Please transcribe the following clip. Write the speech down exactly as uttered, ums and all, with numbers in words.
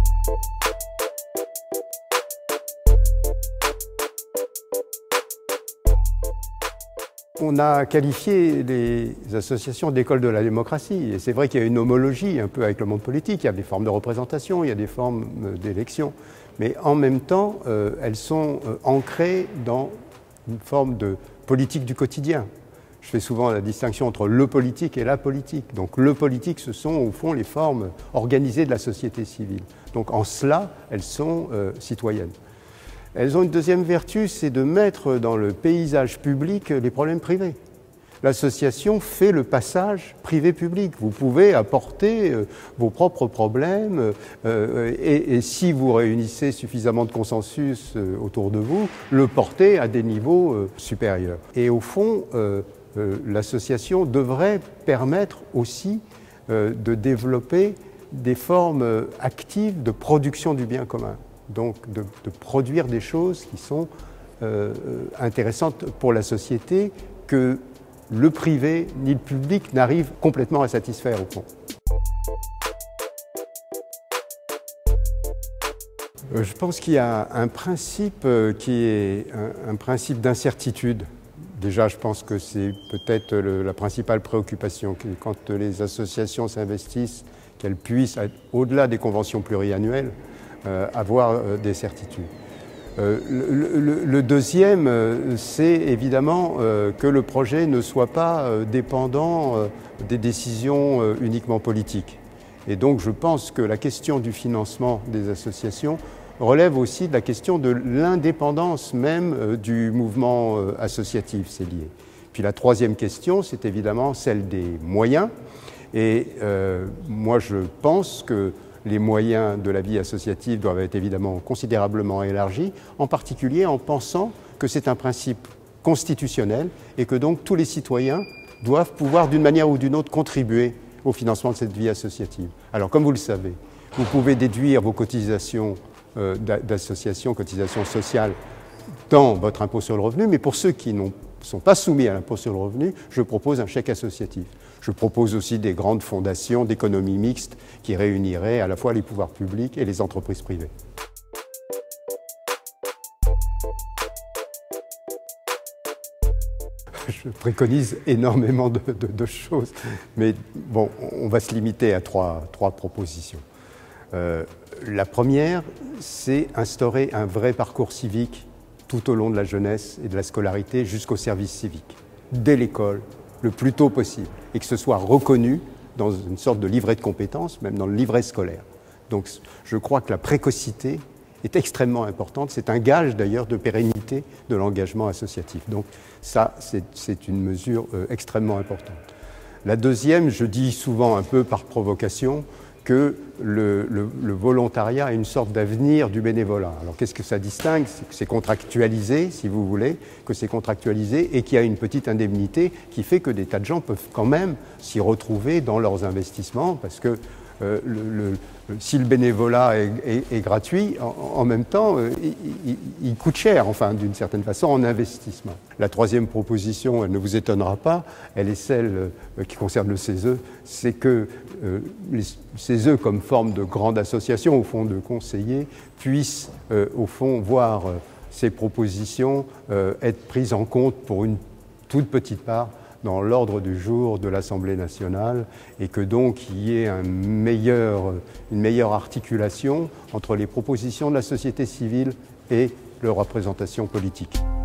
On a qualifié les associations d'écoles de la démocratie, et c'est vrai qu'il y a une homologie un peu avec le monde politique, il y a des formes de représentation, il y a des formes d'élection, mais en même temps, euh, elles sont euh, ancrées dans une forme de politique du quotidien. Je fais souvent la distinction entre le politique et la politique. Donc le politique, ce sont au fond les formes organisées de la société civile. Donc en cela, elles sont euh, citoyennes. Elles ont une deuxième vertu, c'est de mettre dans le paysage public les problèmes privés. L'association fait le passage privé-public. Vous pouvez apporter euh, vos propres problèmes euh, et, et si vous réunissez suffisamment de consensus euh, autour de vous, le porter à des niveaux euh, supérieurs. Et au fond, euh, euh, l'association devrait permettre aussi euh, de développer des formes actives de production du bien commun. Donc de, de produire des choses qui sont euh, intéressantes pour la société, que le privé ni le public n'arrivent complètement à satisfaire au fond. Euh, je pense qu'il y a un principe qui est un, un principe d'incertitude. Déjà, je pense que c'est peut-être la principale préoccupation, que quand les associations s'investissent, qu'elles puissent, au-delà des conventions pluriannuelles, Euh, avoir euh, des certitudes. Euh, le, le, le deuxième, euh, c'est évidemment euh, que le projet ne soit pas euh, dépendant euh, des décisions euh, uniquement politiques. Et donc je pense que la question du financement des associations relève aussi de la question de l'indépendance même euh, du mouvement euh, associatif, c'est lié. Puis la troisième question, c'est évidemment celle des moyens. Et euh, moi je pense que les moyens de la vie associative doivent être évidemment considérablement élargis, en particulier en pensant que c'est un principe constitutionnel et que donc tous les citoyens doivent pouvoir d'une manière ou d'une autre contribuer au financement de cette vie associative. Alors comme vous le savez, vous pouvez déduire vos cotisations euh, d'association, cotisations sociales dans votre impôt sur le revenu, mais pour ceux qui ne sont pas soumis à l'impôt sur le revenu, je propose un chèque associatif. Je propose aussi des grandes fondations d'économie mixte qui réuniraient à la fois les pouvoirs publics et les entreprises privées. Je préconise énormément de, de, de choses, mais bon, on va se limiter à trois, trois propositions. Euh, la première, c'est instaurer un vrai parcours civique tout au long de la jeunesse et de la scolarité jusqu'au service civique, dès l'école, le plus tôt possible, et que ce soit reconnu dans une sorte de livret de compétences, même dans le livret scolaire. Donc je crois que la précocité est extrêmement importante, c'est un gage d'ailleurs de pérennité de l'engagement associatif. Donc ça, c'est une mesure euh, extrêmement importante. La deuxième, je dis souvent un peu par provocation, que le, le, le volontariat a une sorte d'avenir du bénévolat. Alors qu'est-ce que ça distingue? C'est que c'est contractualisé, si vous voulez, que c'est contractualisé et qu'il y a une petite indemnité qui fait que des tas de gens peuvent quand même s'y retrouver dans leurs investissements, parce que euh, le, le, si le bénévolat est, est, est gratuit, en, en même temps, euh, il, il, il coûte cher, enfin, d'une certaine façon, en investissement. La troisième proposition, elle ne vous étonnera pas, elle est celle euh, qui concerne le C E S E, c'est que euh, les C E S E, comme forme de grande association, au fond, de conseillers, puissent, euh, au fond, voir euh, ces propositions euh, être prises en compte pour une toute petite part dans l'ordre du jour de l'Assemblée nationale, et que donc il y ait un meilleur, une meilleure articulation entre les propositions de la société civile et leur représentation politique.